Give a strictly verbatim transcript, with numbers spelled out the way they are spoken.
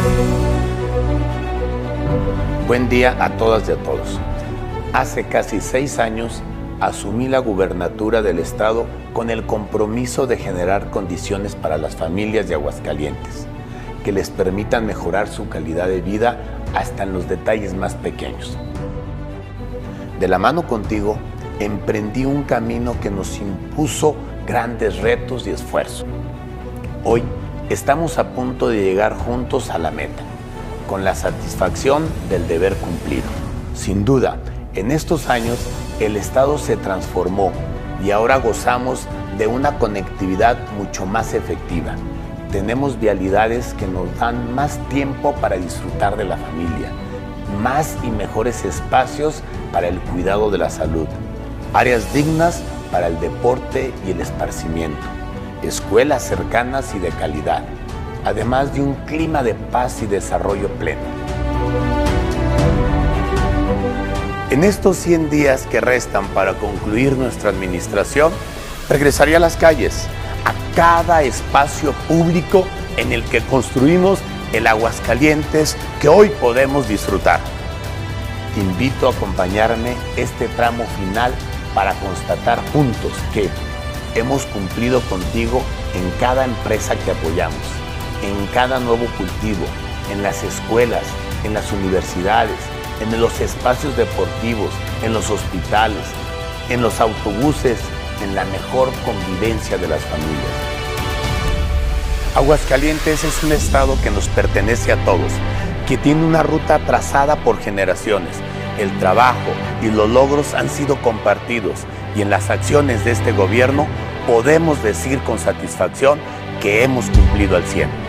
Buen día a todas y a todos. Hace casi seis años asumí la gubernatura del estado con el compromiso de generar condiciones para las familias de Aguascalientes que les permitan mejorar su calidad de vida hasta en los detalles más pequeños. De la mano contigo, emprendí un camino que nos impuso grandes retos y esfuerzos. Hoy estamos a punto de llegar juntos a la meta, con la satisfacción del deber cumplido. Sin duda, en estos años, el Estado se transformó y ahora gozamos de una conectividad mucho más efectiva. Tenemos vialidades que nos dan más tiempo para disfrutar de la familia, más y mejores espacios para el cuidado de la salud, áreas dignas para el deporte y el esparcimiento, escuelas cercanas y de calidad, además de un clima de paz y desarrollo pleno. En estos cien días que restan para concluir nuestra administración, regresaré a las calles, a cada espacio público en el que construimos el Aguascalientes que hoy podemos disfrutar. Te invito a acompañarme este tramo final para constatar juntos que hemos cumplido contigo en cada empresa que apoyamos, en cada nuevo cultivo, en las escuelas, en las universidades, en los espacios deportivos, en los hospitales, en los autobuses, en la mejor convivencia de las familias. Aguascalientes es un estado que nos pertenece a todos, que tiene una ruta trazada por generaciones. El trabajo y los logros han sido compartidos y en las acciones de este gobierno podemos decir con satisfacción que hemos cumplido al cien.